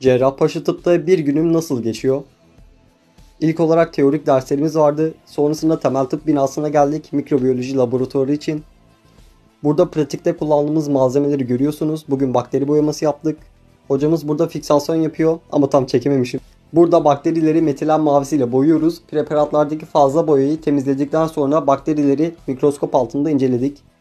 Cerrahpaşa Tıp'ta bir günüm nasıl geçiyor? İlk olarak teorik derslerimiz vardı. Sonrasında temel tıp binasına geldik mikrobiyoloji laboratuvarı için. Burada pratikte kullandığımız malzemeleri görüyorsunuz. Bugün bakteri boyaması yaptık. Hocamız burada fiksasyon yapıyor ama tam çekememişim. Burada bakterileri metilen mavisiyle boyuyoruz. Preparatlardaki fazla boyayı temizledikten sonra bakterileri mikroskop altında inceledik.